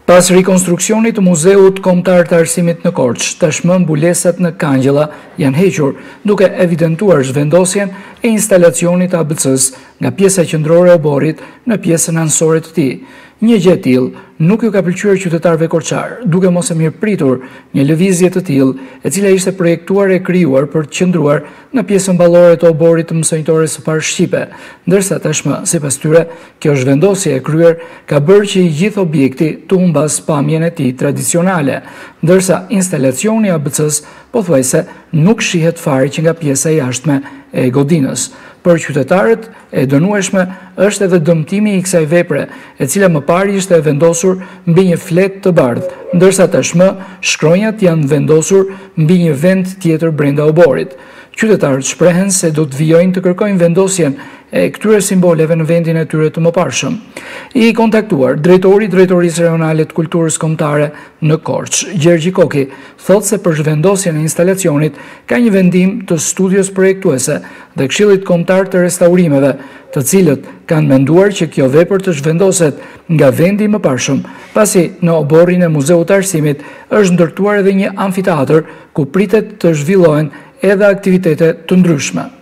Pas rikostruksionit të Muzeut Kombëtar të Arsimit në Korçë, tashmë mbulesat në kangjëlla janë hequr, duke evidentuar zhvendosjen e instalacionit të ABC-s nga pjesa qendrore e oborrit në pjesën anësore të tij. Një gjë e tillë nuk ju ka pëlqyer qytetarëve korçar, duke mos e mirëpritur një lëvizje të tillë, e cila ishte projektuar e krijuar për të qëndruar në pjesën ballore të oborrit të mësonjtores së parë shqipe, ndërsa tashmë, sipas tyre, kjo zhvendosje e kryer ka bërë që i gjithë objekti të humbas pamjen e tij tradicionale, ndërsa instalacioni i ABC-s pothuajse nuk shihet fare që nga pjesa jashtme e godinës. Për qytetarët, e dënueshme është edhe dëmtimi i kësaj vepre, e cila më parë ishte vendosur mbi një flet të bardhë, ndërsa tashmë shkronjat janë vendosur mbi një vend tjetër brenda oborrit. Qytetarët shprehen se do të vijojnë të kërkojnë vendosjen e këtyre simboleve në vendin e tyre të mëparshëm. I kontaktuar drejtori i Drejtorisë Rajonale të Kulturës Kombëtare në Korçë, Gjergji Koki, thotë se për zhvendosjen e instalacionit ka një vendim të studios projektuese dhe Këshillit Kombëtar të Restaurimeve, të cilët kanë menduar që kjo vepër të zhvendoset nga vendi i mëparshëm, pasi në oborrin e Muzeut të Arsimit është ndërtuar edhe një amfiteatër ku pritet të zhvillohen edhe aktivitete të ndryshme.